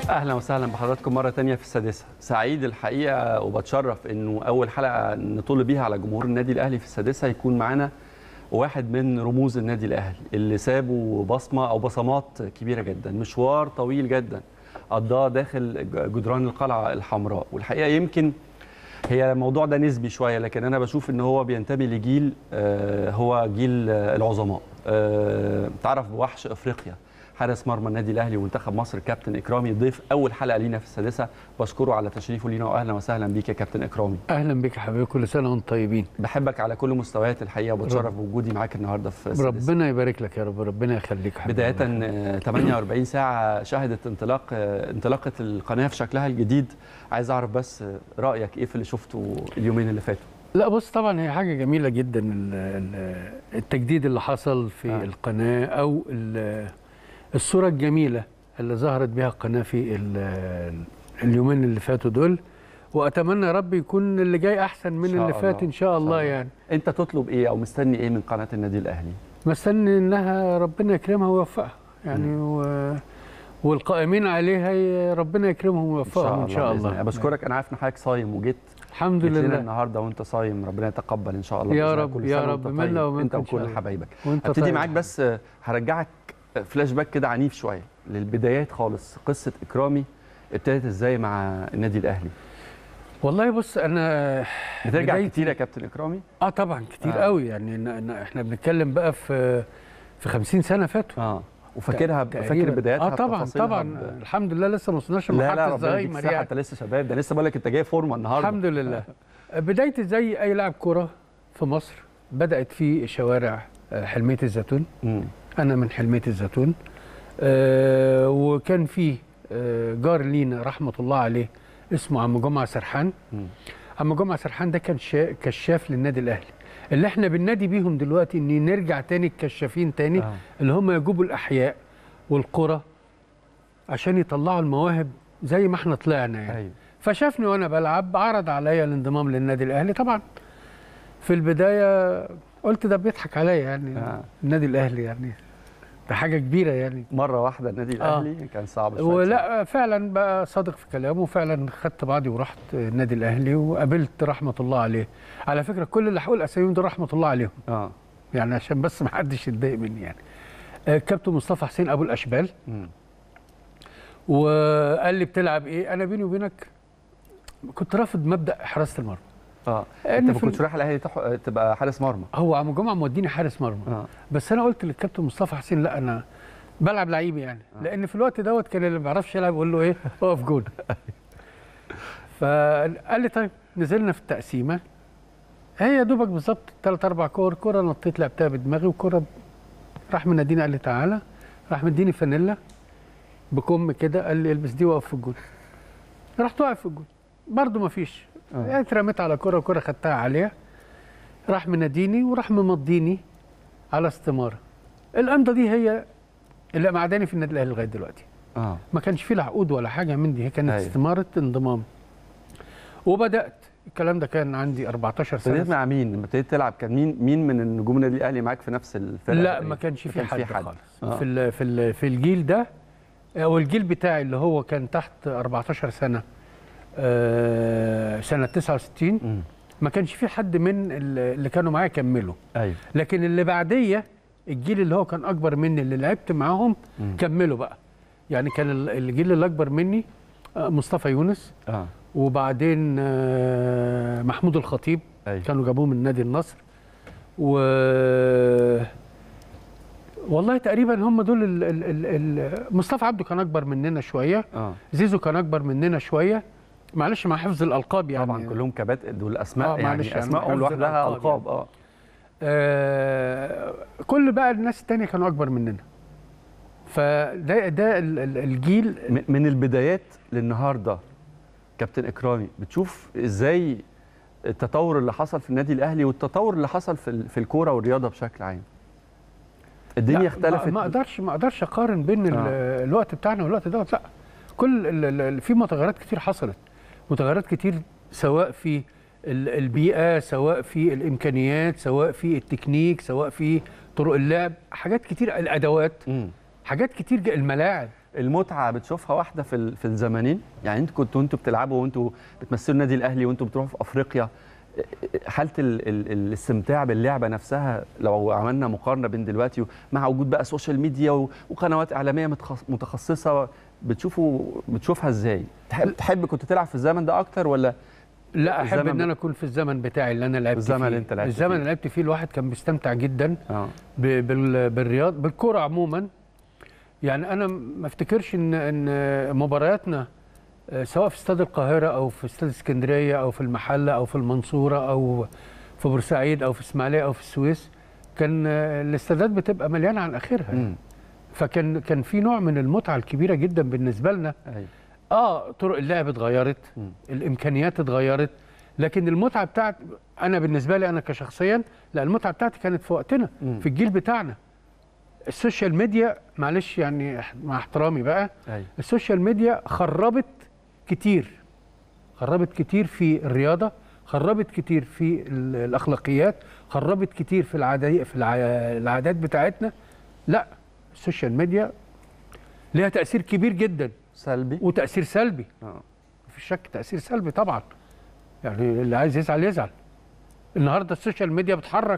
اهلا وسهلا بحضراتكم مره تانية في السادسه. سعيد الحقيقه وبتشرف انه اول حلقه نطل بيها على جمهور النادي الاهلي في السادسه يكون معانا واحد من رموز النادي الاهلي اللي سابوا بصمه او بصمات كبيره جدا، مشوار طويل جدا قضاه داخل جدران القلعه الحمراء. والحقيقه يمكن هي الموضوع ده نسبي شويه، لكن انا بشوف ان هو بينتمي لجيل هو جيل العظماء. تعرف بوحش افريقيا حارس مرمى النادي الاهلي ومنتخب مصر كابتن اكرامي، ضيف اول حلقه لينا في السادسه. بشكره على تشريفه لينا واهلا وسهلا بيك يا كابتن اكرامي. اهلا بك يا حبيبي، كل سنه وانتم طيبين. بحبك على كل مستويات الحقيقه وبتشرف بوجودي معاك النهارده في السادسه. ربنا يبارك لك يا رب، ربنا يخليك حبيبي. بدايه 48 ساعه شهدت انطلاقه القناه في شكلها الجديد. عايز اعرف بس رايك ايه في اللي شفته اليومين اللي فاتوا؟ لا بص، طبعا هي حاجه جميله جدا التجديد اللي حصل في القناه، او الصوره الجميله اللي ظهرت بها القناه في اليومين اللي فاتوا دول، واتمنى يا رب يكون اللي جاي احسن من اللي فات ان شاء الله. يعني انت تطلب ايه او مستني ايه من قناه النادي الاهلي؟ مستني انها ربنا يكرمها ويوفقها يعني، والقائمين عليها ربنا يكرمهم ويوفقهم ان شاء الله. بشكرك، انا عارف ان حضرتك صايم وجيت الحمد لله النهارده وانت صايم، ربنا يتقبل ان شاء الله يا رب يا رب، منا ومنكم انت وكل حبايبك. هبتدي طيب معاك بس هرجعك فلاش باك كده عنيف شويه للبدايات خالص. قصه اكرامي ابتدت ازاي مع النادي الاهلي؟ والله بص، انا بترجع كتير يا كابتن اكرامي؟ طبعا كتير قوي يعني. احنا بنتكلم بقى في 50 سنه فاتوا. وفاكرها، فاكر بداياتها طبعا الحمد لله لسه ما وصلناش لمرحله الزهايمر يعني. انت لسه شباب، ده لسه بقول لك انت جاي فورمه النهارده الحمد لله. بدايتي زي اي لاعب كوره في مصر، بدات في شوارع حلميه الزيتون. انا من حلميه الزيتون. وكان في جار لينا رحمه الله عليه اسمه عم جمعه سرحان. عم جمعه سرحان ده كان كشاف للنادي الاهلي، اللي احنا بننادي بيهم دلوقتي ان نرجع تاني الكشافين تاني. اللي هم يجوبوا الاحياء والقرى عشان يطلعوا المواهب زي ما احنا طلعنا يعني. فشافني وانا بلعب، عرض عليا الانضمام للنادي الاهلي. طبعا في البدايه قلت ده بيضحك عليا يعني. النادي الاهلي يعني ده حاجه كبيره يعني. مره واحده النادي الاهلي كان صعب شويه. ولا فعلا بقى صادق في كلامه، وفعلا خدت بعضي ورحت النادي الاهلي وقابلت رحمه الله عليه. على فكره كل اللي هقول اساميهم دول رحمه الله عليهم. يعني عشان بس ما حدش يتضايق مني يعني. كابتن مصطفى حسين ابو الاشبال. وقال لي بتلعب ايه؟ انا بيني وبينك كنت رافض مبدا حراسه المرمى. انت ما كنتش رايح الاهلي تبقى حارس مرمى؟ هو عم جمعه موديني حارس مرمى. بس انا قلت للكابتن مصطفى حسين لا، انا بلعب لعيب يعني. لان في الوقت دوت كان اللي ما بيعرفش يلعب يقول له ايه؟ اقف جون. فقال لي طيب. نزلنا في التقسيمه، هي دوبك بالظبط 3 4 كوره نطيت لعبتها بدماغي، وكوره راح مناديني قال لي تعالى، راح مديني فانيلا بكم كده، قال لي البس دي واقف في الجون. رحت واقف في الجون برضه ما فيش. اترميت على كوره خدتها عليها، راح مناديني وراح ممضيني على استماره. الامضه دي هي اللي معداني في النادي الاهلي لغايه دلوقتي. ما كانش فيه لا عقود ولا حاجه من دي، هي كانت استماره انضمام. وبدات الكلام ده كان عندي 14 سنه. ابتديت مع مين؟ لما ابتديت تلعب كان مين من النجوم النادي الاهلي معاك في نفس الفرقه؟ لا ما كانش في حد خالص. في الجيل ده، او الجيل بتاعي اللي هو كان تحت 14 سنه، سنه 69. ما كانش في حد من اللي كانوا معايا كملوا. لكن اللي بعديه الجيل اللي هو كان اكبر مني اللي لعبت معاهم كملوا بقى. يعني كان الجيل اللي اكبر مني مصطفى يونس. وبعدين محمود الخطيب. كانوا جابوه من نادي النصر. والله تقريبا هم دول. مصطفى عبده كان اكبر مننا شويه. زيزو كان اكبر مننا شويه. معلش مع حفظ الالقاب يعني. طبعا كلهم كباتن دول اسماء يعني اسمائهم لوحدها القاب. كل بقى الناس الثانيه كانوا اكبر مننا. فده الجيل من البدايات للنهارده. كابتن اكرامي، بتشوف ازاي التطور اللي حصل في النادي الاهلي والتطور اللي حصل في الكوره والرياضه بشكل عام؟ الدنيا اختلفت. ما اقدرش اقارن بين الوقت بتاعنا والوقت دوت. لا، كل في متغيرات كتير حصلت، متغيرات كتير سواء في البيئه، سواء في الامكانيات، سواء في التكنيك، سواء في طرق اللعب، حاجات كتير، الادوات، حاجات كتير، الملاعب. المتعه بتشوفها واحده في الزمنين؟ يعني انتوا بتلعبوا وانتوا بتمثلوا النادي الاهلي وانتوا بتروحوا في افريقيا، حاله الاستمتاع باللعبه نفسها لو عملنا مقارنه بين دلوقتي مع وجود بقى سوشيال ميديا وقنوات اعلاميه متخصصه، بتشوفها ازاي؟ تحب كنت تلعب في الزمن ده اكتر ولا؟ لا، احب ان انا اكون في الزمن بتاعي اللي انا لعبت فيه. الزمن اللي انت لعبت الزمن اللي لعبت فيه الواحد كان بيستمتع جدا بالرياض، بالكرة عموما. يعني انا ما افتكرش ان مبارياتنا سواء في استاد القاهره او في استاد اسكندريه او في المحله او في المنصوره او في بورسعيد او في اسماعيليه او في السويس، كان الاستادات بتبقى مليانه عن اخرها يعني. فكان في نوع من المتعه الكبيره جدا بالنسبه لنا. طرق اللعب اتغيرت، الامكانيات اتغيرت، لكن المتعه بتاعت انا بالنسبه لي انا كشخصيا، لا، المتعه بتاعتي كانت في وقتنا، في الجيل بتاعنا. السوشيال ميديا معلش يعني مع احترامي بقى، السوشيال ميديا خربت كتير في الرياضه، خربت كتير في الاخلاقيات، خربت كتير في العادات بتاعتنا. لا، السوشيال ميديا ليها تاثير كبير جدا، سلبي وتاثير سلبي. مفيش شك، تاثير سلبي طبعا. يعني اللي عايز يزعل يزعل. النهارده السوشيال ميديا بتحرك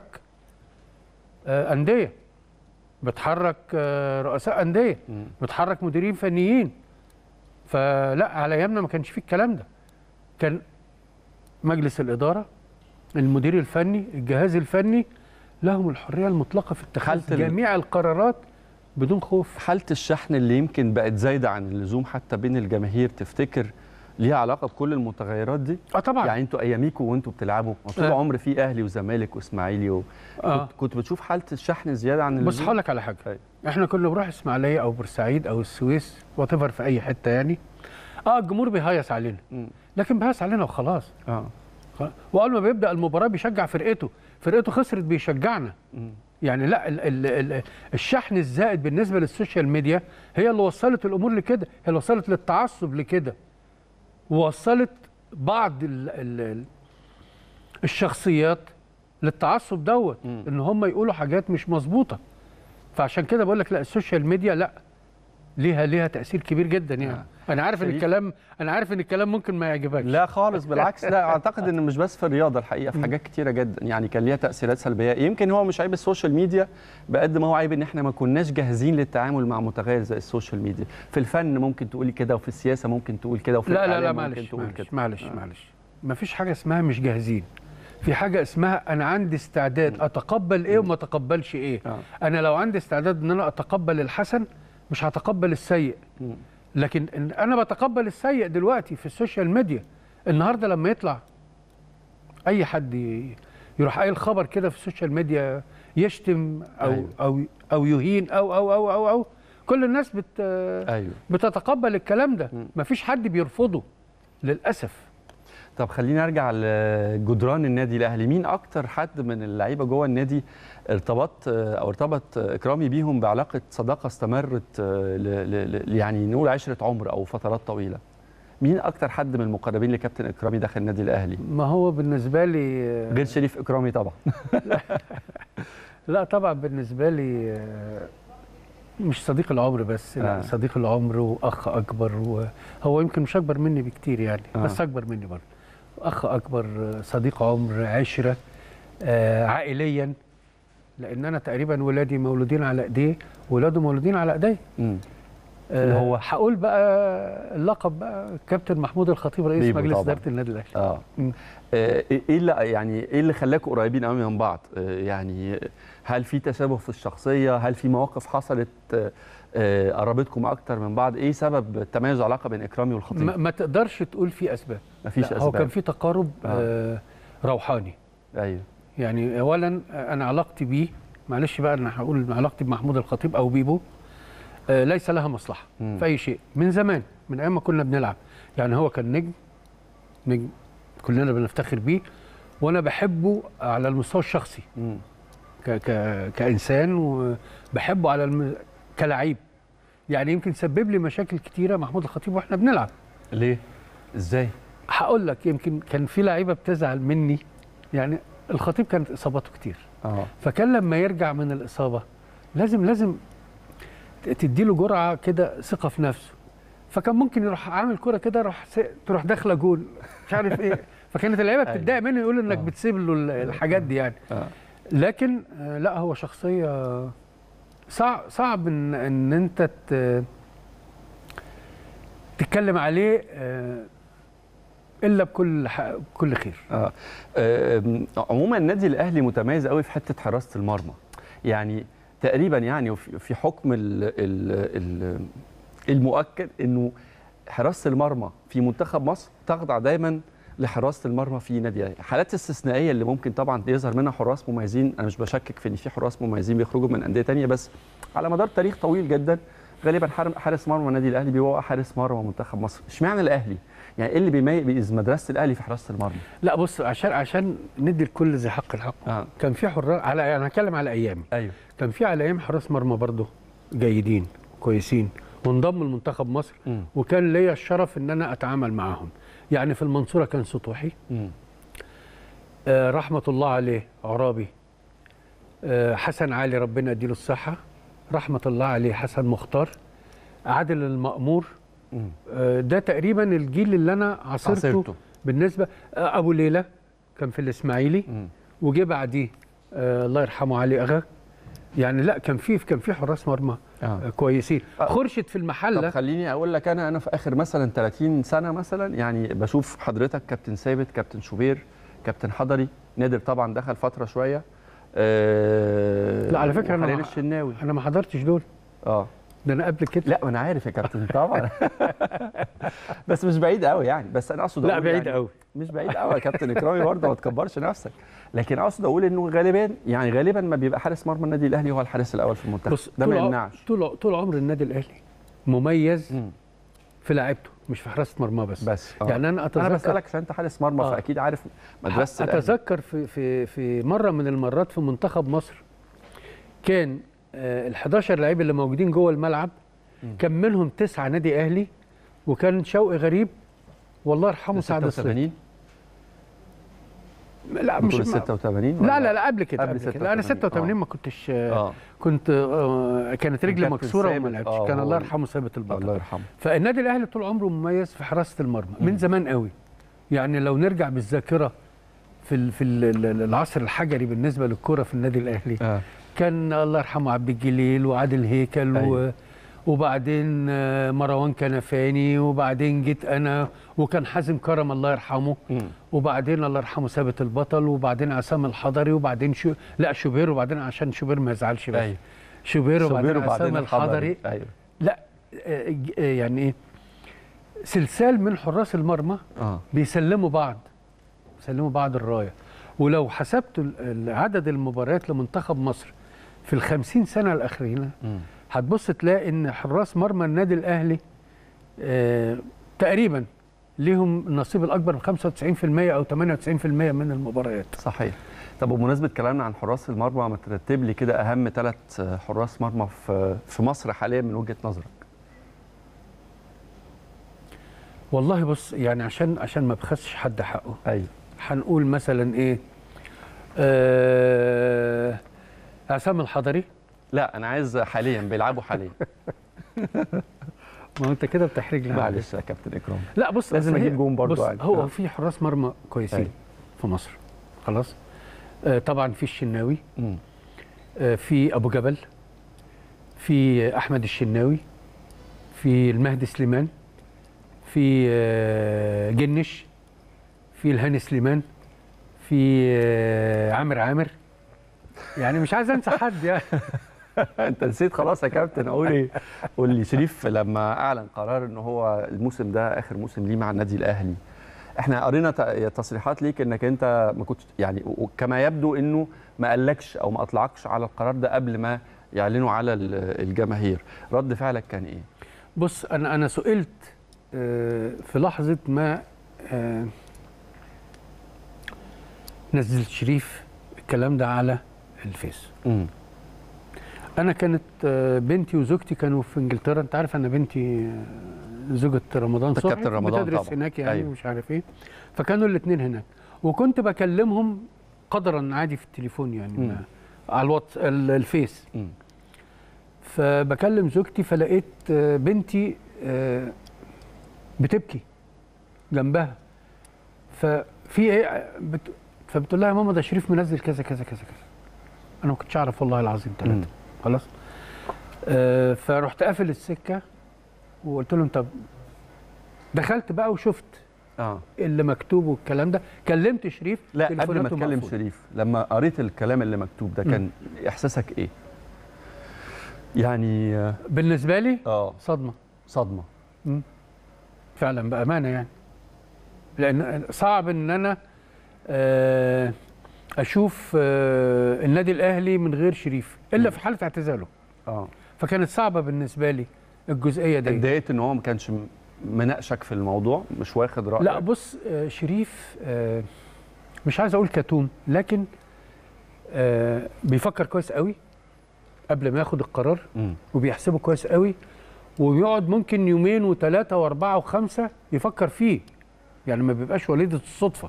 انديه، بتحرك رؤساء انديه، بتحرك مديرين فنيين. فلا، على ايامنا ما كانش فيه الكلام ده. كان مجلس الاداره، المدير الفني، الجهاز الفني، لهم الحريه المطلقه في اتخاذ جميع القرارات بدون خوف. حاله الشحن اللي يمكن بقت زايده عن اللزوم حتى بين الجماهير، تفتكر ليها علاقه بكل المتغيرات دي؟ طبعا. يعني انتوا اياميكم وانتوا بتلعبوا طول عمر في اهلي وزمالك واسماعيلي كنت بتشوف حاله الشحن زياده عن اللزوم؟ بص هقول لك على حاجه. احنا كنا بنروح اسماعيليه او بورسعيد او السويس واتيفر في اي حته يعني. الجمهور بيهيص علينا، لكن بيهيص علينا وخلاص. واول ما بيبدا المباراه بيشجع فرقته خسرت بيشجعنا. يعني لا، الشحن الزائد بالنسبه للسوشيال ميديا هي اللي وصلت الامور لكده، هي اللي وصلت للتعصب لكده، ووصلت بعض الشخصيات للتعصب دوت، ان هم يقولوا حاجات مش مظبوطه. فعشان كده بقول لك لا، السوشيال ميديا لا، ليها تاثير كبير جدا يعني. انا عارف ان الكلام ممكن ما يعجبكش. لا خالص، بالعكس. لا، اعتقد ان مش بس في الرياضه الحقيقه، في حاجات كتيره جدا يعني كان ليها تاثيرات سلبيه. يمكن هو مش عيب السوشيال ميديا بقد ما هو عيب ان احنا ما كناش جاهزين للتعامل مع متغير زي السوشيال ميديا. في الفن ممكن تقولي كده، وفي السياسه ممكن تقول كده، وفي الاعلام ممكن تقول كده. معلش ما فيش حاجه اسمها مش جاهزين. في حاجه اسمها انا عندي استعداد اتقبل ايه وما اتقبلش ايه. انا لو عندي استعداد ان انا اتقبل الحسن مش هتقبل السيء. لكن انا بتقبل السيء دلوقتي في السوشيال ميديا. النهارده لما يطلع اي حد يروح قايل خبر كده في السوشيال ميديا يشتم او يهين او كل الناس بتتقبل الكلام ده، مفيش حد بيرفضه للاسف. طب خلينا نرجع لجدران النادي الاهلي. مين اكتر حد من اللعيبه جوه النادي ارتبط اكرامي بيهم بعلاقه صداقه استمرت يعني نقول عشره عمر او فترات طويله؟ مين اكتر حد من المقربين لكابتن اكرامي داخل النادي الاهلي؟ ما هو بالنسبه لي غير شريف اكرامي طبعا. لا طبعا بالنسبه لي مش صديق العمر بس، لا صديق العمر واخ اكبر، وهو يمكن مش اكبر مني بكتير يعني، بس اكبر مني برضه. اخ اكبر، صديق عمر، عشره، عائليا، لان انا تقريبا ولادي مولودين على ايديه، ولاده مولودين على ايديا. هو هقول بقى اللقب بقى كابتن محمود الخطيب رئيس مجلس اداره النادي الاهلي. ايه اللي خلاكم قريبين قوي من بعض؟ يعني هل في تشابه في الشخصيه؟ هل في مواقف حصلت قربتكم اكتر من بعض؟ ايه سبب تميز العلاقه بين اكرامي والخطيب؟ ما تقدرش تقول في اسباب. مفيش اسباب. هو كان في تقارب روحاني. ايوه. يعني اولا انا علاقتي بيه، معلش بقى انا هقول علاقتي بمحمود الخطيب او بيبو ليس لها مصلحه في اي شيء، من زمان، من ايام ما كنا بنلعب. يعني هو كان نجم كلنا بنفتخر بيه، وانا بحبه على المستوى الشخصي كانسان، وبحبه على كلاعب. يعني يمكن سبب لي مشاكل كتيره محمود الخطيب واحنا بنلعب. ليه؟ ازاي؟ هقول لك. يمكن كان في لعيبه بتزعل مني، يعني الخطيب كانت اصاباته كتير. فكان لما يرجع من الاصابه لازم تدي له جرعه كده ثقه في نفسه، فكان ممكن يروح عامل كوره كده تروح داخله جول مش عارف ايه، فكانت اللعيبه بتتضايق منه، يقول انك بتسيب له الحاجات دي يعني. لكن لا، هو شخصيه صعب ان انت تتكلم عليه الا بكل خير. عموما النادي الاهلي متميز قوي في حته حراسه المرمى، يعني تقريبا يعني في حكم المؤكد انه حراسه المرمى في منتخب مصر تخضع دايما لحراسه المرمى في نادي الاهلي. حالات استثنائيه اللي ممكن طبعا يظهر منها حراس مميزين، انا مش بشكك في ان في حراس مميزين بيخرجوا من انديه ثانيه، بس على مدار تاريخ طويل جدا غالبا حارس مرمى النادي الاهلي بيبقى حارس مرمى منتخب مصر. اشمعنى الاهلي؟ يعني ايه اللي بيميز مدرسه الاهلي في حراسه المرمى؟ لا بص، عشان ندي الكل ذي حق الحق. كان في حراس انا هتكلم على ايامي. ايوه، كان في على ايام حراس مرمى برضه جيدين كويسين وانضموا لمنتخب مصر، وكان ليا الشرف ان انا اتعامل معاهم. يعني في المنصوره كان سطوحي، رحمه الله عليه عرابي، حسن علي ربنا يديله الصحه، رحمه الله عليه حسن مختار، عادل المأمور. ده تقريبا الجيل اللي انا عاصرته. بالنسبه ابو ليلى كان في الاسماعيلي، وجه بعديه الله يرحمه علي اغا. يعني لا، كان في حراس مرمى كويسين. خرشت في المحله. طب خليني اقول لك، انا في اخر مثلا 30 سنه مثلا يعني بشوف حضرتك كابتن ثابت، كابتن شوبير، كابتن حضري، نادر طبعا دخل فتره شويه. لا على فكره انا الشناوي انا ما حضرتش دول. ده انا قبل كده. لا انا عارف يا كابتن طبعا. بس مش بعيد قوي يعني، بس انا اقصد لا بعيد يعني قوي، مش بعيد قوي يا كابتن اكرامي برضه، ما تكبرش نفسك. لكن اقصد اقول انه غالبا ما بيبقى حارس مرمى النادي الاهلي هو الحارس الاول في المنتخب. ده ما يمنعش. طول عمر النادي الاهلي مميز في لعيبته، مش في حراسه مرمى بس. يعني انا بسالك عشان انت حارس مرمى فاكيد عارف مدرسه الاهلي. اتذكر في مره من المرات في منتخب مصر كان ال11 لعيب اللي موجودين جوه الملعب كان منهم 9 نادي اهلي، وكان شوقي غريب والله يرحمه سعد الصيد. لا مش 86. لا قبل كده. لا انا 86 ما كنتش كنت كانت رجلي مكسوره وما لعبتش. كان الله يرحمه ثابت البطل. الله يرحمه. فالنادي الاهلي طول عمره مميز في حراسه المرمى من زمان قوي. يعني لو نرجع بالذاكره في العصر الحجري بالنسبه للكره في النادي الاهلي كان الله يرحمه عبد الجليل وعادل هيكل وبعدين مروان كنفاني، وبعدين جيت انا، وكان حازم كرم الله يرحمه، وبعدين الله يرحمه ثابت البطل، وبعدين عصام الحضري، وبعدين شوبير، وبعدين عشان شوبير ما يزعلش بس شوبير وبعدين عصام الحضري. لا يعني ايه، سلسال من حراس المرمى بيسلموا بعض الرايه. ولو حسبت عدد المباريات لمنتخب مصر في ال50 سنه الاخرين هتبص تلاقي ان حراس مرمى النادي الاهلي تقريبا ليهم النصيب الاكبر ب 95% او 98% من المباريات. صحيح. طب بمناسبه كلامنا عن حراس المرمى، ما ترتب لي كده اهم 3 حراس مرمى في مصر حاليا من وجهه نظرك؟ والله بص، يعني عشان ما بخسش حد حقه. ايوه. هنقول مثلا ايه، عصام الحضري. لا انا عايز حاليا بيلعبوا حاليا. ما هو انت كده بتحرج لي. معلش يا كابتن اكرام. لا بص، لازم اجيب جون برضه. هو في حراس مرمى كويسين في مصر خلاص. طبعا في الشناوي، في ابو جبل، في احمد الشناوي، في المهدي سليمان، في جنش، في الهاني سليمان، في عامر. يعني مش عايز انسى حد يعني. انت نسيت خلاص يا كابتن. اقول ايه؟ قول لي، شريف لما اعلن قرار ان هو الموسم ده اخر موسم ليه مع النادي الاهلي، احنا قرينا تصريحات ليك انك انت ما كنتش يعني، كما يبدو انه ما قالكش او ما اطلعكش على القرار ده قبل ما يعلنوا على الجماهير. رد فعلك كان ايه؟ بص، انا سئلت في لحظه ما نزل شريف الكلام ده على الفيس. انا كانت بنتي وزوجتي كانوا في انجلترا. انت عارف انا بنتي زوجة رمضان صبحي بتدرس هناك يعني. أيوة. مش عارف ايه. فكانوا الاثنين هناك، وكنت بكلمهم قدرا عادي في التليفون يعني على الفيس. فبكلم زوجتي فلقيت بنتي بتبكي جنبها، ففي ايه فبتقول لها يا ماما ده شريف منزل كذا كذا كذا كذا. انا ما كنتش اعرف والله العظيم 3. خلاص. فرحت قافل السكه وقلت لهم طب، دخلت بقى وشفت اللي مكتوب والكلام ده. كلمت شريف. لا قبل ما تكلم شريف، لما قريت الكلام اللي مكتوب ده كان احساسك ايه؟ يعني بالنسبه لي صدمه فعلا بامانه يعني، لان صعب ان انا اشوف النادي الاهلي من غير شريف الا في حاله اعتزاله. فكانت صعبه بالنسبه لي الجزئيه دي. اتضايقت ان هو ما كانش مناقشك في الموضوع، مش واخد رايك؟ لا بص، شريف مش عايز اقول كتوم، لكن بيفكر كويس قوي قبل ما ياخد القرار، وبيحسبه كويس قوي، وبيقعد ممكن يومين وثلاثه واربعه وخمسه يفكر فيه، يعني ما بيبقاش وليده الصدفه.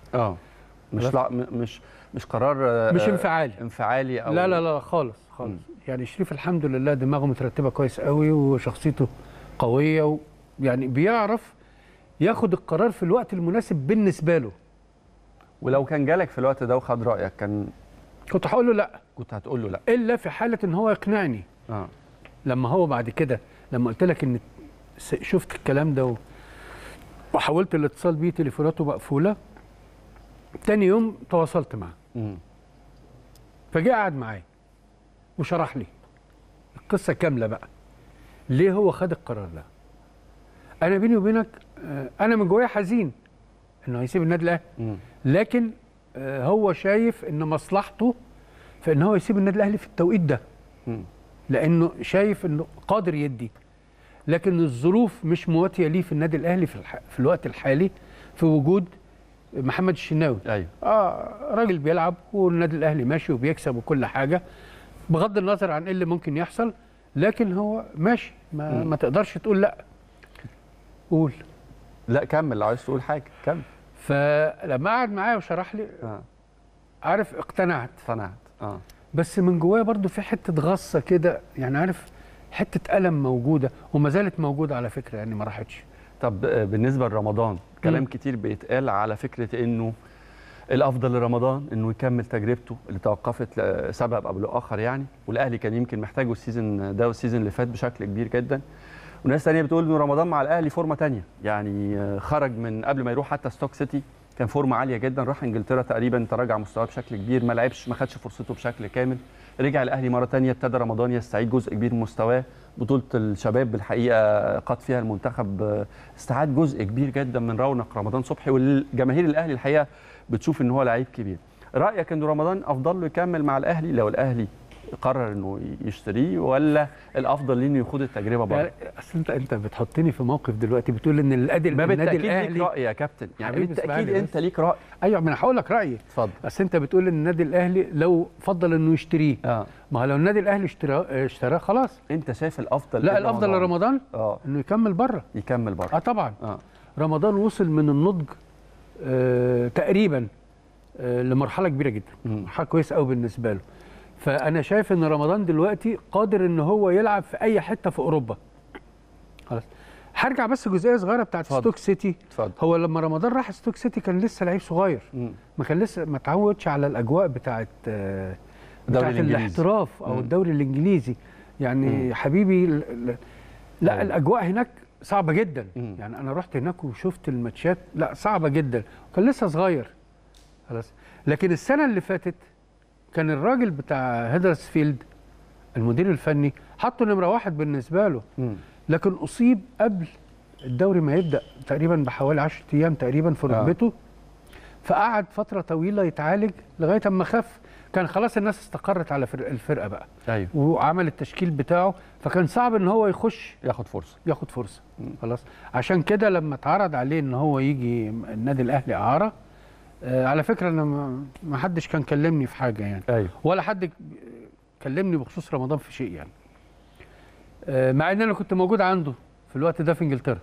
مش قرار مش انفعالي او لا خالص. يعني شريف الحمد لله دماغه مترتبه كويس قوي، وشخصيته قويه، يعني بيعرف ياخد القرار في الوقت المناسب بالنسبه له. ولو كان جالك في الوقت ده وخد رايك كنت هقول له لا. كنت هتقول له لا الا في حاله ان هو يقنعني. لما هو بعد كده، لما قلت لك ان شفت الكلام ده وحاولت الاتصال بيه، تليفوناته مقفوله، تاني يوم تواصلت معاه. فجاء قعد معايا وشرح لي القصه كامله بقى، ليه هو خد القرار ده. انا بيني وبينك انا من جوايا حزين انه هيسيب النادي الاهلي، لكن هو شايف ان مصلحته في ان هو يسيب النادي الاهلي في التوقيت ده، لانه شايف انه قادر يدي، لكن الظروف مش مواتيه ليه في النادي الاهلي في الوقت الحالي، في وجود محمد الشناوي. ايوه راجل بيلعب والنادي الاهلي ماشي وبيكسب وكل حاجه، بغض النظر عن ايه اللي ممكن يحصل، لكن هو ماشي. ما تقدرش تقول لا. قول. لا كمل، لو عايز تقول حاجه كمل. فلما قعد معايا وشرح لي عارف اقتنعت. بس من جوايا برضو في حته غصه كده، يعني عارف حته الم موجوده وما زالت موجوده على فكره، يعني ما راحتش. طب بالنسبه لرمضان، كلام كتير بيتقال على فكره انه الافضل لرمضان انه يكمل تجربته اللي توقفت لسبب او لاخر يعني، والاهلي كان يمكن محتاجه السيزون ده والسيزون اللي فات بشكل كبير جدا. وناس ثانيه بتقول انه رمضان مع الاهلي فورمه ثانيه، يعني خرج من قبل ما يروح حتى ستوك سيتي كان فورمه عاليه جدا، راح انجلترا تقريبا تراجع مستواه بشكل كبير، ما لعبش، ما خدش فرصته بشكل كامل، رجع الاهلي مره ثانيه، ابتدى رمضان يستعيد جزء كبير من مستواه. بطوله الشباب بالحقيقه قاد فيها المنتخب، استعاد جزء كبير جدا من رونق رمضان صبحي، والجماهير الاهلي الحقيقه بتشوف ان هو لعيب كبير. رايك ان رمضان افضل له يكمل مع الاهلي لو الاهلي قرر انه يشتريه، ولا الافضل ليه انه يخوض التجربه بره؟ اصل انت بتحطني في موقف دلوقتي، بتقول ان النادي الاهلي ليك راي يا كابتن، يعني بالتاكيد انت ليك راي. ايوه، ما انا هقول لك رايي. اتفضل. اصل انت بتقول ان النادي الاهلي لو فضل انه يشتريه، ما هو لو النادي الاهلي اشتراه خلاص. انت شايف الافضل؟ لا، الافضل لرمضان انه يكمل بره. يكمل بره طبعا. رمضان وصل من النضج تقريبا لمرحله كبيره جدا، مرحله كويسه قوي بالنسبه له. فانا شايف ان رمضان دلوقتي قادر ان هو يلعب في اي حته في اوروبا. خلاص. هرجع بس جزئيه صغيره بتاعت ستوك سيتي. اتفضل. هو لما رمضان راح ستوك سيتي كان لسه لعيب صغير، ما كان لسه ما اتعودش على الاجواء بتاعت الاحتراف او الدوري الانجليزي. يعني حبيبي لا، الاجواء هناك صعبه جدا. يعني انا رحت هناك وشفت الماتشات، لا صعبه جدا، وكان لسه صغير. خلاص. لكن السنه اللي فاتت كان الراجل بتاع هيدرسفيلد المدير الفني حطه نمره 1 بالنسبه له، لكن اصيب قبل الدوري ما يبدا تقريبا بحوالي 10 ايام تقريبا في ركبته. فقعد فتره طويله يتعالج لغايه اما خف. كان خلاص الناس استقرت على الفرقه بقى. ايوه. وعمل التشكيل بتاعه، فكان صعب ان هو ياخد فرصه. خلاص. عشان كده لما اتعرض عليه ان هو يجي النادي الاهلي اعاره، على فكره انا ما حدش كان كلمني في حاجه يعني. أيوه. ولا حد كلمني بخصوص رمضان في شيء يعني. مع ان انا كنت موجود عنده في الوقت ده في انجلترا.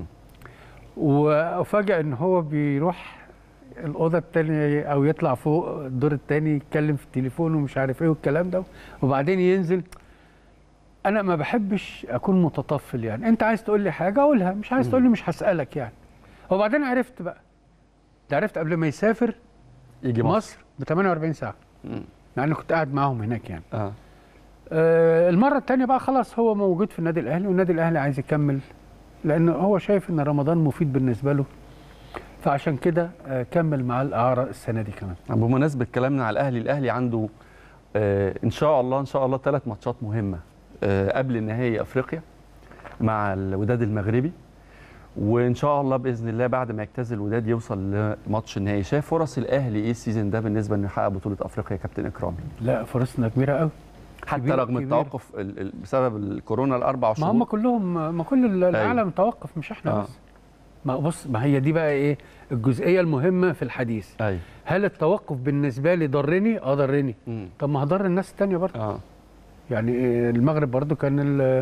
وافاجئ ان هو بيروح الاوضه الثانيه او يطلع فوق الدور الثاني يتكلم في التليفون ومش عارف ايه والكلام ده، وبعدين ينزل. انا ما بحبش اكون متطفل، يعني انت عايز تقول لي حاجه اقولها، مش عايز تقول لي مش هسالك يعني. وبعدين عرفت بقى، ده عرفت قبل ما يسافر يجي مصر ب 48 ساعه، مع اني كنت قاعد معاهم هناك يعني. المره الثانيه بقى خلاص هو موجود في النادي الاهلي، والنادي الاهلي عايز يكمل لان هو شايف ان رمضان مفيد بالنسبه له، فعشان كده كمل مع الاعاره السنه دي كمان. بمناسبه كلامنا على الاهلي عنده ان شاء الله 3 ماتشات مهمه قبل نهائي افريقيا مع الوداد المغربي، وان شاء الله باذن الله بعد ما يجتاز الوداد يوصل لماتش النهائي. شايف فرص الاهلي ايه السيزون ده بالنسبه انه يحقق بطوله افريقيا يا كابتن اكرامي؟ لا فرصنا كبيره قوي، حتى رغم التوقف بسبب الكورونا الاربع شهور. ما هم كلهم، ما كل العالم توقف مش احنا بس. ما بص، ما هي دي بقى ايه الجزئيه المهمه في الحديث. هل التوقف بالنسبه لي ضرني؟ ضرني. طب ما هضر الناس الثانيه برضه. يعني المغرب برضه كان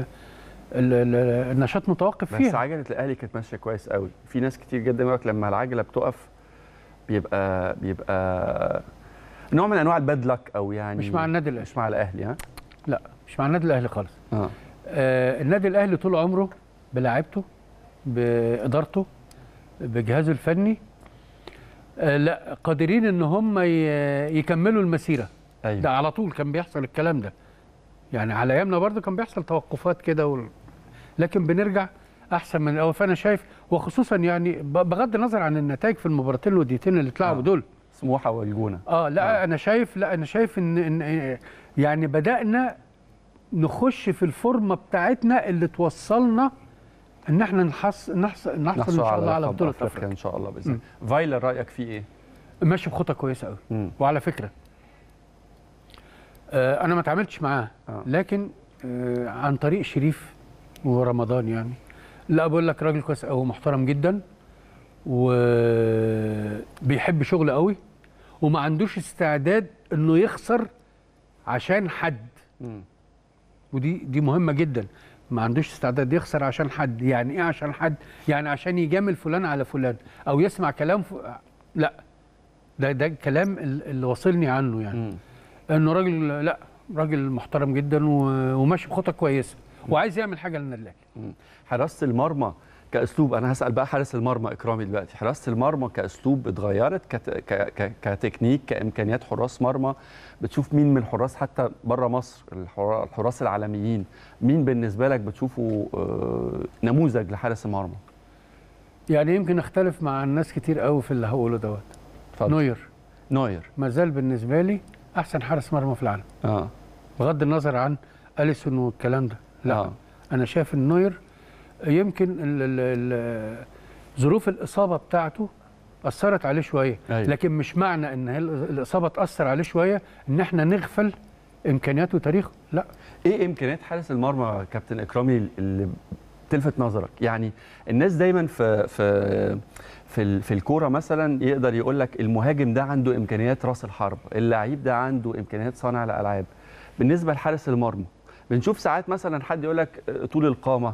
النشاط متوقف فيها، بس عجله الاهلي كانت ماشيه كويس قوي. في ناس كتير جدا يقول لك لما العجله بتقف بيبقى نوع من انواع الباد لك، او يعني مش مع النادي الاهلي، مش مع الاهلي. لا مش مع النادي الاهلي خالص. النادي الاهلي طول عمره بلاعيبته، بادارته، بجهازه الفني، لا قادرين ان هم يكملوا المسيره. ده على طول كان بيحصل الكلام ده، يعني على ايامنا برضه كان بيحصل توقفات كده لكن بنرجع احسن من الاول. فانا شايف، وخصوصا يعني بغض النظر عن النتائج في المباراتين الوديتين اللي اتلعبوا دول، سموحه والجونه. انا شايف ان يعني بدانا نخش في الفورمه بتاعتنا اللي توصلنا ان احنا نحصل ان شاء الله على بطوله افريقيا ان شاء الله باذن الله. فايلر رايك فيه ايه؟ ماشي بخطه كويسه قوي. وعلى فكره انا ما اتعاملتش معاه لكن عن طريق شريف ورمضان يعني، لا بقول لك راجل كويس قوي، محترم جدا، وبيحب شغله قوي، وما عندوش استعداد انه يخسر عشان حد. ودي مهمه جدا، ما عندوش استعداد يخسر عشان حد. يعني ايه عشان حد؟ يعني عشان يجامل فلان على فلان او يسمع كلام لا، ده الكلام اللي واصلني عنه يعني. انه راجل، لا راجل محترم جدا وماشي بخطه كويسه وعايز يعمل حاجه للنادي الاهلي. حراسه المرمى كاسلوب، انا هسال بقى حارس المرمى اكرامي دلوقتي، حراسه المرمى كاسلوب اتغيرت كتكنيك كامكانيات حراس مرمى؟ بتشوف مين من الحراس حتى بره مصر، الحراس العالميين، مين بالنسبه لك بتشوفه نموذج لحارس المرمى؟ يعني يمكن اختلف مع الناس كتير قوي في اللي هقوله دوت. نوير ما زال بالنسبه لي احسن حارس مرمى في العالم. بغض النظر عن أليسون والكلام ده، لا انا شايف ان نوير يمكن ظروف الاصابه بتاعته اثرت عليه شويه. لكن مش معنى ان الاصابه تاثر عليه شويه ان احنا نغفل امكانياته وتاريخه، لا. ايه امكانيات حارس المرمى كابتن اكرامي اللي تلفت نظرك؟ يعني الناس دايما في الكوره مثلا يقدر يقول لك المهاجم ده عنده امكانيات راس الحرب، اللعيب ده عنده امكانيات صانع الالعاب. بالنسبه لحارس المرمى بنشوف ساعات مثلا حد يقول لك طول القامه،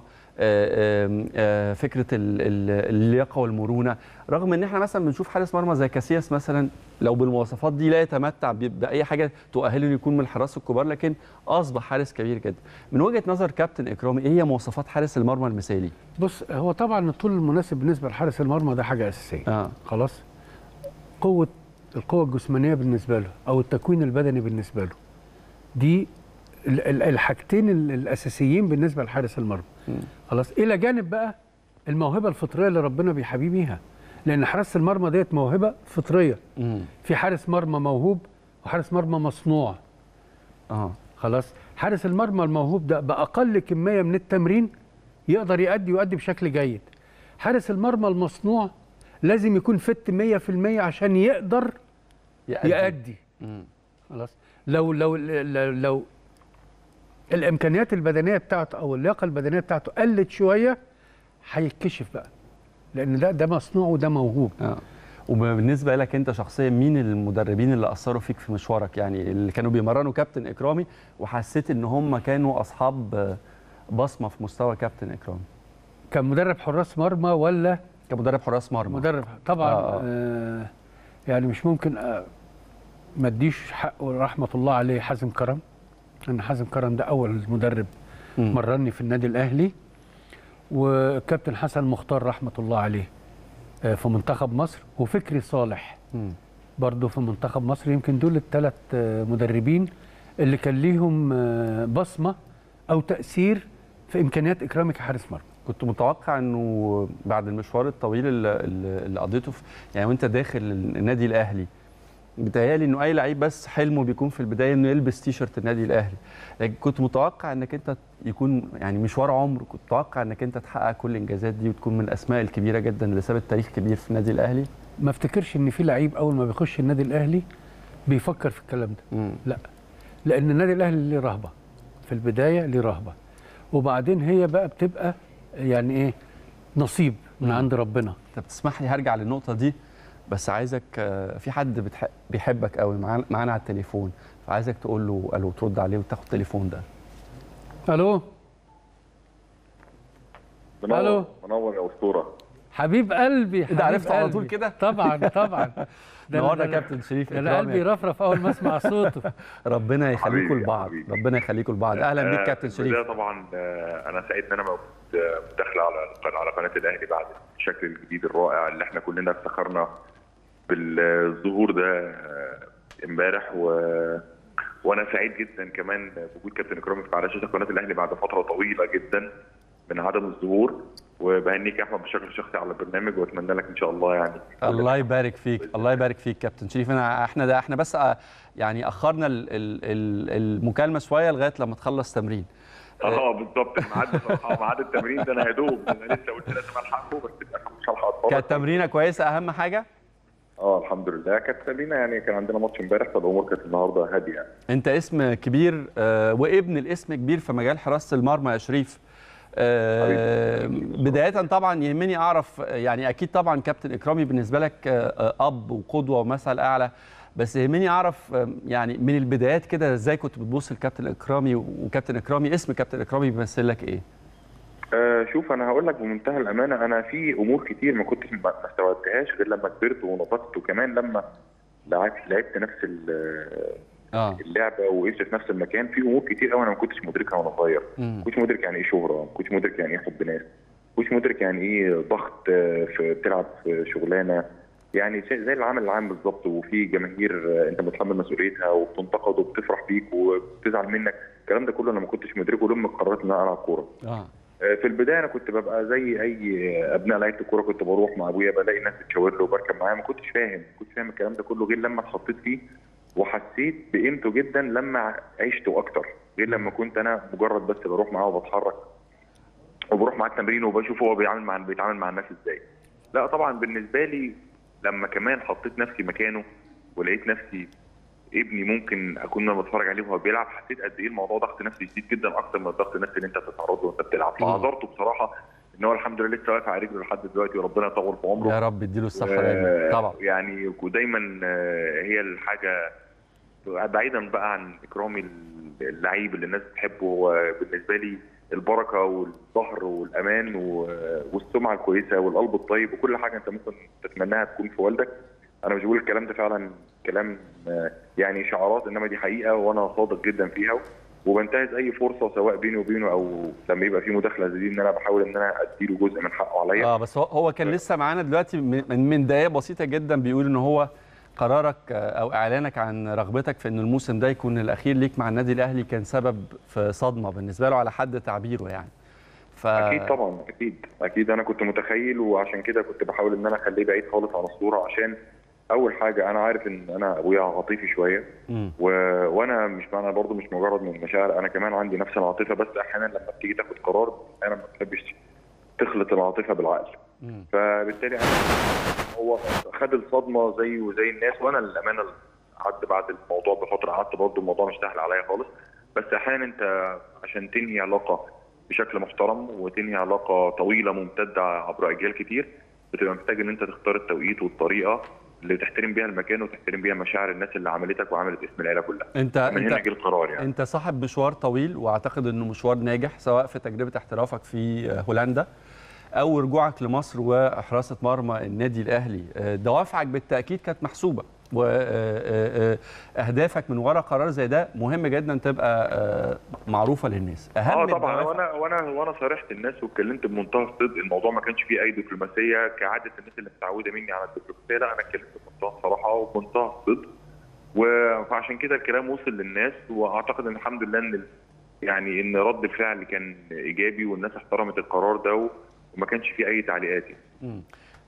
فكره اللياقه والمرونه، رغم ان احنا مثلا بنشوف حارس مرمى زي كاسياس مثلا لو بالمواصفات دي لا يتمتع باي حاجه تؤهله يكون من الحراس الكبار، لكن اصبح حارس كبير جدا. من وجهه نظر كابتن اكرامي ايه هي مواصفات حارس المرمى المثالي؟ بص، هو طبعا الطول المناسب بالنسبه لحارس المرمى ده حاجه اساسيه. خلاص، القوه الجسمانيه بالنسبه له او التكوين البدني بالنسبه له، دي الحاجتين الاساسيين بالنسبه لحارس المرمى. خلاص، الى جانب بقى الموهبه الفطريه اللي ربنا بيحبيه بيها، لان حراسه المرمى ديت موهبه فطريه. في حارس مرمى موهوب وحارس مرمى مصنوع. خلاص، حارس المرمى الموهوب ده باقل كميه من التمرين يقدر يؤدي بشكل جيد. حارس المرمى المصنوع لازم يكون فت 100% عشان يقدر يؤدي. خلاص، لو الامكانيات البدنيه بتاعته او اللياقه البدنيه بتاعته قلت شويه هيتكشف بقى، لان ده مصنوع وده موهوب. وبالنسبه لك انت شخصيا مين المدربين اللي اثروا فيك في مشوارك، يعني اللي كانوا بيمرنوا كابتن اكرامي وحسيت ان هم كانوا اصحاب بصمه في مستوى كابتن اكرامي؟ كمدرب حراس مرمى ولا كمدرب حراس مرمى؟ مدرب طبعا. يعني مش ممكن ما اديش حقه رحمه الله عليه حازم كرم، ان حازم كرم ده اول مدرب مرني في النادي الاهلي، وكابتن حسن مختار رحمه الله عليه في منتخب مصر، وفكري صالح برضه في منتخب مصر. يمكن دول الثلاث مدربين اللي كان ليهم بصمه او تاثير في امكانيات اكرامي كحارس مرمى. كنت متوقع انه بعد المشوار الطويل اللي قضيته يعني وانت داخل النادي الاهلي، بيتهيألي انه اي لعيب بس حلمه بيكون في البدايه انه يلبس تيشرت النادي الاهلي، لكن كنت متوقع انك انت يكون يعني مشوار عمر، كنت متوقع انك انت تحقق كل الانجازات دي وتكون من الاسماء الكبيره جدا اللي سابت تاريخ كبير في النادي الاهلي. ما افتكرش ان في لعيب اول ما بيخش النادي الاهلي بيفكر في الكلام ده. لا، لان النادي الاهلي ليه رهبه في البدايه، ليه رهبه، وبعدين هي بقى بتبقى يعني ايه، نصيب من عند ربنا. طب تسمح لي هرجع للنقطه دي، بس عايزك في حد بيحبك قوي معانا على التليفون، فعايزك تقول له الو، ترد عليه وتاخد التليفون ده. الو. الو. منور يا اسطوره. حبيب قلبي. ده عرفت على طول كده؟ طبعا طبعا. نورنا يا كابتن شريف. انا قلبي رفرف اول ما اسمع صوته. ربنا يخليكم لبعض، ربنا يخليكم لبعض. اهلا بيك كابتن شريف. طبعا انا سعيد ان انا موجود مداخله على قناه الاهلي بعد الشكل الجديد الرائع اللي احنا كلنا افتخرنا بالظهور ده امبارح، وانا سعيد جدا كمان بوجود كابتن اكرامي على شاشه قناه الاهلي بعد فتره طويله جدا من عدم الظهور، وبهنيك يا احمد بشكل شخصي على البرنامج، واتمنى لك ان شاء الله يعني. الله يبارك فيك، الله يبارك فيك كابتن شريف. احنا بس يعني اخرنا المكالمه شويه لغايه لما تخلص تمرين. بالظبط، ميعاد التمرين ده انا يا دوب انا لسه قلت لازم الحقه، بس مش هلحق اتفرج. كانت تمرينه كويسه اهم حاجه؟ الحمد لله كانت تمرينه، يعني كان عندنا ماتش امبارح فالامور كانت النهارده هاديه يعني. انت اسم كبير وابن الاسم كبير في مجال حراسه المرمى يا شريف. بدايه طبعا يهمني اعرف، يعني اكيد طبعا كابتن اكرامي بالنسبه لك اب وقدوه ومثل اعلى، بس يهمني اعرف يعني من البدايات كده ازاي كنت بتبص لكابتن اكرامي، وكابتن اكرامي اسم كابتن اكرامي بيمثل لك ايه؟ شوف انا هقول لك بمنتهى الامانه، انا في امور كتير ما كنتش ما استوعبتهاش غير لما كبرت ونضجت، وكمان لما لعبت نفس اللعبه وعشت في نفس المكان. في امور كتير قوي انا ما كنتش مدركها وانا صغير، ما كنتش مدرك يعني ايه شهره، ما كنتش مدرك يعني ايه حب ناس، ما كنتش مدرك يعني ايه ضغط بتلعب في شغلانه، يعني زي العمل العام بالظبط، وفي جماهير انت متحمل مسؤوليتها وبتنتقد وبتفرح بيك وبتزعل منك، الكلام ده كله انا ما كنتش مدركه لما قررت ان انا العب كوره. في البدايه انا كنت ببقى زي اي ابناء لعيبه الكوره، كنت بروح مع ابويا بلاقي الناس بتشاور له وبركب معاه، ما كنتش فاهم الكلام ده كله غير لما اتحطيت فيه وحسيت بقيمته جدا لما عشته اكتر، غير لما كنت انا مجرد بس بروح معاه وبتحرك وبروح معاه التمرين وبشوف هو بيتعامل مع الناس ازاي. لا طبعا بالنسبه لي لما كمان حطيت نفسي مكانه ولقيت نفسي ابني ممكن اكون انا بتفرج عليه وهو بيلعب، حسيت قد ايه الموضوع ضغط نفسي شديد جدا اكتر من الضغط النفسي اللي انت بتتعرض له وانت بتلعب. فعذرته بصراحه ان هو الحمد لله لسه واقف على رجله لحد دلوقتي، وربنا يطول في عمره يا رب يديله الصحه دايما طبعا. يعني ودايما هي الحاجه بعيدا بقى عن اكرامي اللعيب اللي الناس بتحبه، هو بالنسبه لي البركه والظهر والامان والسمعه الكويسه والقلب الطيب وكل حاجه انت ممكن تتمناها تكون في والدك. انا مش بقول الكلام ده فعلا كلام يعني شعارات، انما دي حقيقه وانا صادق جدا فيها، وبنتهز اي فرصه سواء بيني وبينه او لما يبقى في مداخله زي دي ان انا بحاول ان انا اديله جزء من حقه عليا. بس هو كان لسه معانا دلوقتي من دقائق بسيطه جدا بيقول ان هو قرارك او اعلانك عن رغبتك في ان الموسم ده يكون الاخير ليك مع النادي الاهلي كان سبب في صدمه بالنسبه له على حد تعبيره يعني. اكيد طبعا، اكيد انا كنت متخيل، وعشان كده كنت بحاول ان انا اخليه بعيد خالص عن الصوره، عشان اول حاجه انا عارف ان انا ابويا عاطفي شويه، وانا مش معنى برضه مش مجرد من المشاعر، انا كمان عندي نفس العاطفه، بس احيانا لما بتيجي تاخد قرار انا ما بحبش تخلط العاطفه بالعقل. فبالتالي هو خد الصدمه زيه وزي الناس، وانا للامانه قعدت بعد الموضوع بفتره، قعدت برضه الموضوع مش سهل عليا خالص، بس احيانا انت عشان تنهي علاقه بشكل محترم وتنهي علاقه طويله ممتده عبر اجيال كتير، بتبقى محتاج ان انت تختار التوقيت والطريقه اللي تحترم بيها المكان وتحترم بيها مشاعر الناس اللي عملتك وعملت اسم العيله كلها. من هنا جه القرار يعني. انت صاحب مشوار طويل، واعتقد انه مشوار ناجح سواء في تجربه احترافك في هولندا او رجوعك لمصر وحراسه مرمى النادي الاهلي. دوافعك بالتاكيد كانت محسوبه، واهدافك من وراء قرار زي ده مهم جدا تبقى معروفه للناس. اهم طبعا. وانا صارحت الناس واتكلمت بمنتهى الصدق. الموضوع ما كانش فيه اي دبلوماسيه كعاده الناس اللي متعوده مني على الدبلوماسيه، لا انا اتكلمت بمنتهى الصراحه وبمنتهى الصدق، فعشان كده الكلام وصل للناس. واعتقد ان الحمد لله ان رد الفعل كان ايجابي والناس احترمت القرار ده وما كانش فيه اي تعليقات يعني.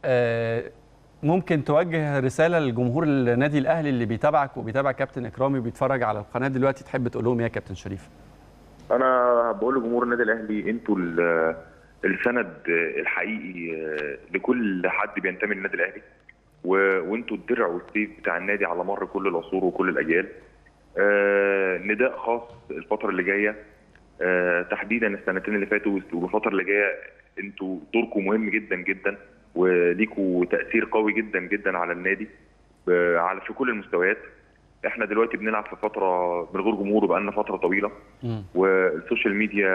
ممكن توجه رساله لجمهور النادي الاهلي اللي بيتابعك وبيتابع كابتن اكرامي وبيتفرج على القناه دلوقتي، تحب تقول لهم ايه يا كابتن شريف؟ انا بقول لجمهور النادي الاهلي انتوا السند الحقيقي لكل حد بينتمي للنادي الاهلي، وانتوا الدرع والسيف بتاع النادي على مر كل العصور وكل الاجيال. نداء خاص الفتره اللي جايه، تحديدا السنتين اللي فاتوا والفتره اللي جايه، انتوا دوركم مهم جدا جدا وليكوا تاثير قوي جدا جدا على النادي في كل المستويات. احنا دلوقتي بنلعب في فتره من غير جمهور وبقالنا فتره طويله، والسوشيال ميديا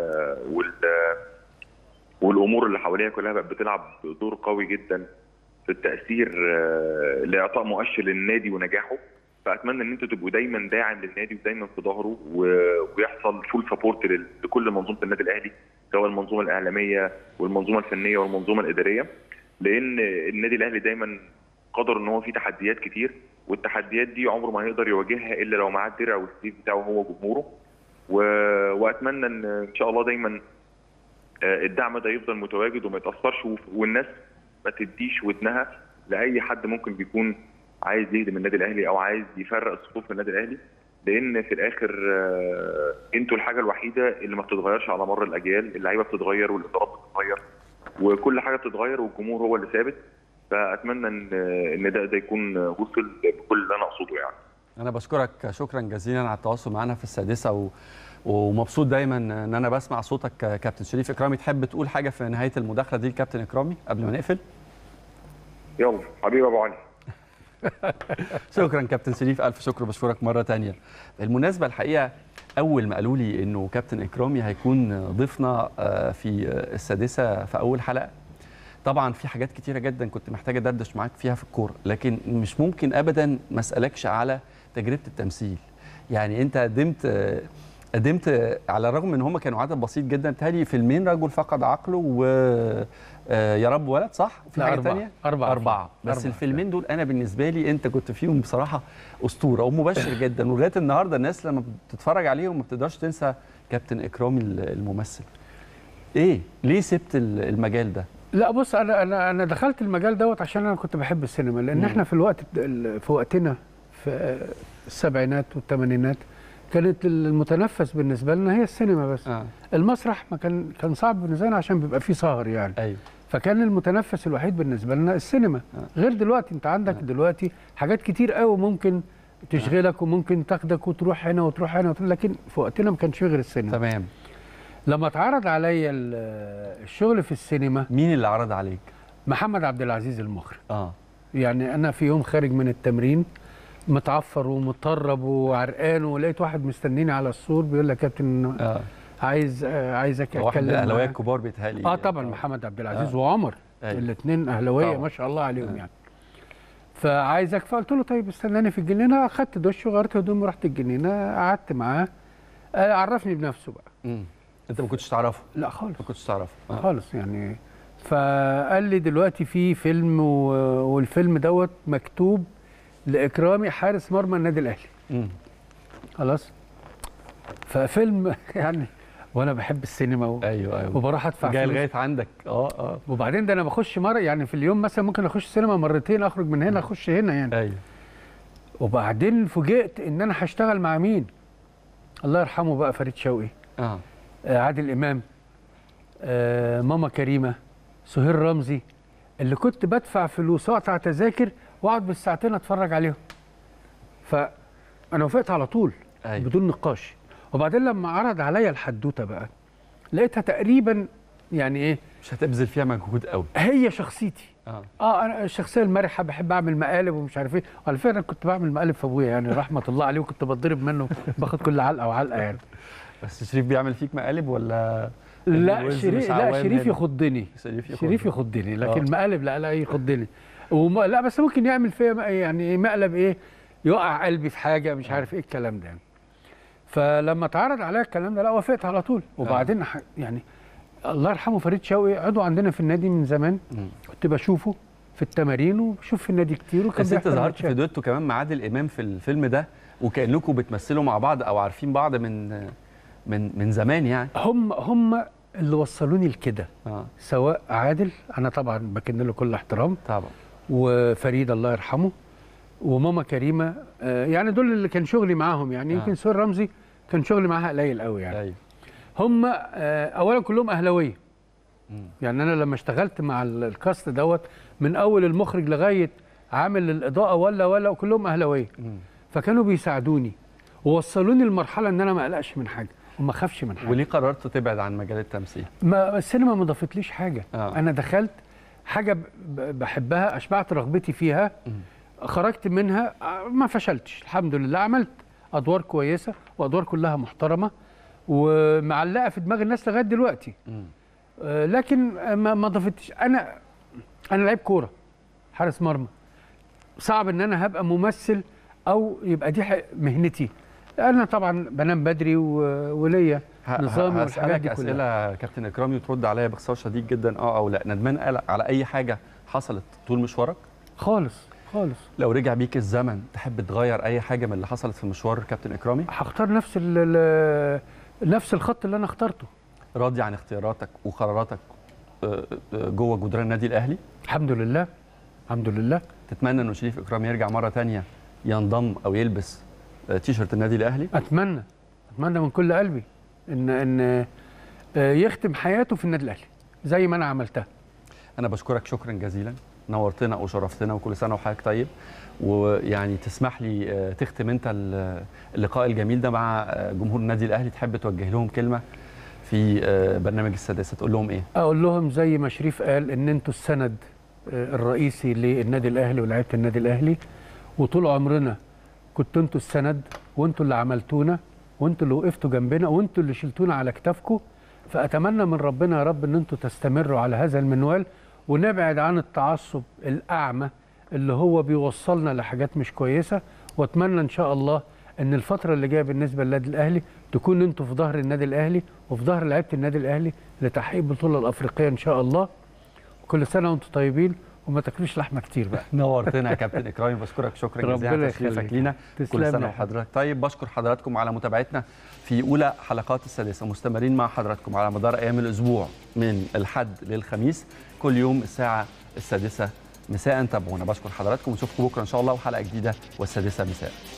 والامور اللي حواليها كلها بقت بتلعب دور قوي جدا في التاثير لاعطاء مؤشر للنادي ونجاحه. فاتمنى ان انتوا تبقوا دايما داعم للنادي ودايما في ظهره، ويحصل فول سبورت لكل منظومه النادي الاهلي، سواء المنظومه الاعلاميه والمنظومه الفنيه والمنظومه الاداريه، لان النادي الاهلي دايما قدر ان هو فيه تحديات كتير، والتحديات دي عمره ما هيقدر يواجهها الا لو معاه الدرع والسيف بتاعه هو جمهوره. واتمنى ان شاء الله دايما الدعم ده يفضل متواجد وما يتاثرش، والناس ما تديش ودنها لاي حد ممكن بيكون عايز يهدم النادي الاهلي او عايز يفرق الصفوف من النادي الاهلي، لان في الاخر انتوا الحاجه الوحيده اللي ما بتتغيرش على مر الاجيال. اللعيبه بتتغير والادارات بتتغير وكل حاجه بتتغير والجمهور هو اللي ثابت. فاتمنى ان ده يكون وصل بكل اللي انا اقصده يعني. انا بشكرك شكرا جزيلا على التواصل معنا في السادسه، ومبسوط دايما ان انا بسمع صوتك كابتن شريف اكرامي. تحب تقول حاجه في نهايه المداخله دي لكابتن اكرامي قبل ما نقفل؟ يلا حبيبي ابو علي. شكرا كابتن شريف، الف شكر، بشكرك مره ثانيه. بالمناسبه الحقيقه اول ما قالوا لي انه كابتن اكرامي هيكون ضيفنا في السادسه في اول حلقه، طبعا في حاجات كتيره جدا كنت محتاج ادردش معاك فيها في الكوره، لكن مش ممكن ابدا ما اسالكش على تجربه التمثيل. يعني انت قدمت على الرغم ان هم كانوا عدد بسيط جدا، بتهيألي فيلمين، رجل فقد عقله يا رب ولد، صح؟ في حاجه ثانيه؟ أربعة. بس الفيلمين دول انا بالنسبه لي انت كنت فيهم بصراحه اسطوره ومبشر جدا، ولغايه النهارده الناس لما بتتفرج عليهم ما بتقدرش تنسى كابتن اكرامي الممثل. ليه سبت المجال ده؟ لا بص، انا دخلت المجال دوت عشان انا كنت بحب السينما، لان احنا في وقتنا في السبعينات والثمانينات كانت المتنفس بالنسبه لنا هي السينما بس. المسرح ما كان صعب بالنسبه لنا عشان بيبقى فيه سهر يعني. أيوه. فكان المتنفس الوحيد بالنسبه لنا السينما. غير دلوقتي، انت عندك دلوقتي حاجات كتير قوي ممكن تشغلك وممكن تاخدك وتروح هنا وتروح هنا لكن في وقتنا ما كانش غير السينما. تمام. لما اتعرض عليا الشغل في السينما. مين اللي عرض عليك؟ محمد عبد العزيز المخرج. يعني انا في يوم خارج من التمرين متعفر ومطرب وعرقان، ولقيت واحد مستنيني على السور بيقول لي يا كابتن عايزك اتكلم. واحد من الاهلاويه الكبار بيتهيألي. طبعا محمد عبد العزيز وعمر الاثنين اهلاويه ما شاء الله عليهم يعني. فعايزك، فقلت له طيب استناني في الجنينه. اخدت دش وغيرت هدومي ورحت الجنينه، قعدت معاه عرفني بنفسه بقى. انت ما كنتش تعرفه؟ لا خالص، ما كنتش تعرفه خالص يعني. فقال لي دلوقتي في فيلم والفيلم دوت مكتوب لإكرامي حارس مرمى النادي الاهلي. خلاص. ففيلم يعني، وانا بحب السينما ايوه وبروح ادفع جاي لغايه عندك. وبعدين ده انا بخش مره يعني في اليوم مثلا ممكن اخش السينما مرتين، اخرج من هنا اخش هنا يعني. ايوه. وبعدين فوجئت ان انا هشتغل مع مين؟ الله يرحمه بقى فريد شوقي، عادل امام، ماما كريمه، سهير رمزي، اللي كنت بدفع فلوس واقطع تذاكر واقعد بالساعتين اتفرج عليهم. فانا وافقت على طول بدون نقاش. وبعدين لما عرض عليا الحدوته بقى لقيتها تقريبا يعني ايه، مش هتبذل فيها مجهود قوي، هي شخصيتي. انا الشخصيه المرحه، بحب اعمل مقالب ومش عارف ايه. وعلى فكره انا كنت بعمل مقالب في ابويا يعني رحمه الله عليه، وكنت بتضرب منه باخد كل علقه وعلقه يعني. بس شريف بيعمل فيك مقالب ولا لا شريف يخضني، شريف يخضني، لكن مقلب لا يخضني. لا بس ممكن يعمل فيها يعني مقلب ايه، يوقع قلبي في حاجه مش عارف ايه الكلام ده يعني. فلما اتعرض عليا الكلام ده لا وافقت على طول. وبعدين يعني الله يرحمه فريد شوقي عضو عندنا في النادي من زمان، كنت بشوفه في التمارين وبشوف في النادي كتير. وكان انت ظهرت في دويتو كمان مع عادل امام في الفيلم ده، وكانكم بتمثلوا مع بعض او عارفين بعض من زمان يعني. هم اللي وصلوني لكده. سواء عادل، انا طبعا بكن له كل احترام طبعا، وفريد الله يرحمه، وماما كريمه، يعني دول اللي كان شغلي معاهم يعني. يمكن سهير رمزي كان شغلي معاها قليل قوي يعني. أيوه. هم اولا كلهم اهلاويه. يعني انا لما اشتغلت مع الكاست دوت من اول المخرج لغايه عامل الاضاءه ولا كلهم اهلاويه. فكانوا بيساعدوني ووصلوني لمرحله ان انا ما اقلقش من حاجه وما اخافش من حاجه. وليه قررت تبعد عن مجال التمثيل؟ السينما ما ضافتليش حاجه. انا دخلت حاجه بحبها، اشبعت رغبتي فيها، خرجت منها ما فشلتش الحمد لله. عملت ادوار كويسه وادوار كلها محترمه ومعلقه في دماغ الناس لغايه دلوقتي. لكن ما ضافتش. انا لعيب كوره، حارس مرمى، صعب ان انا هبقى ممثل او يبقى دي مهنتي. انا طبعا بنام بدري وليا نظامي والحاجات دي كلها. اسئله كابتن اكرامي وترد عليا باختصار شديد جدا او لا. ندمان على اي حاجه حصلت طول مشوارك؟ خالص. لو رجع بيك الزمن تحب تغير اي حاجه من اللي حصلت في مشوار كابتن اكرامي؟ هختار نفس الخط اللي انا اخترته. راضي عن اختياراتك وقراراتك جوه جدران النادي الاهلي؟ الحمد لله الحمد لله. تتمنى انه شريف اكرامي يرجع مره ثانيه ينضم او يلبس تيشرت النادي الاهلي؟ اتمنى من كل قلبي ان يختم حياته في النادي الاهلي زي ما انا عملتها. انا بشكرك شكرا جزيلا، نورتنا وشرفتنا وكل سنه وحضرتك طيب. ويعني تسمح لي تختم انت اللقاء الجميل ده مع جمهور النادي الاهلي، تحب توجه لهم كلمه في برنامج السادسه تقول لهم ايه؟ اقول لهم زي ما شريف قال ان انتوا السند الرئيسي للنادي الاهلي ولاعيبه النادي الاهلي، وطول عمرنا كنتوا انتوا السند، وانتوا اللي عملتونا، وانتوا اللي وقفتوا جنبنا، وانتوا اللي شلتونا على كتافكم. فاتمنى من ربنا يا رب ان انتوا تستمروا على هذا المنوال، ونبعد عن التعصب الاعمى اللي هو بيوصلنا لحاجات مش كويسه. واتمنى ان شاء الله ان الفتره اللي جايه بالنسبه للنادي الاهلي تكون انتوا في ظهر النادي الاهلي وفي ظهر لعيبه النادي الاهلي لتحقيق البطوله الافريقيه ان شاء الله. كل سنه وانتم طيبين وما تاكلوش لحمه كتير بقى. نورتنا يا كابتن اكرامي، بشكرك شكرا جزيلا على تشريفك لينا. كل سنه وحضرتك طيب. بشكر حضراتكم على متابعتنا في اولى حلقات السادسه، مستمرين مع حضراتكم على مدار ايام الاسبوع من الحد للخميس كل يوم الساعه 6 مساء. تابعونا. بشكر حضراتكم ونشوفكم بكره ان شاء الله وحلقه جديده والسادسه مساء.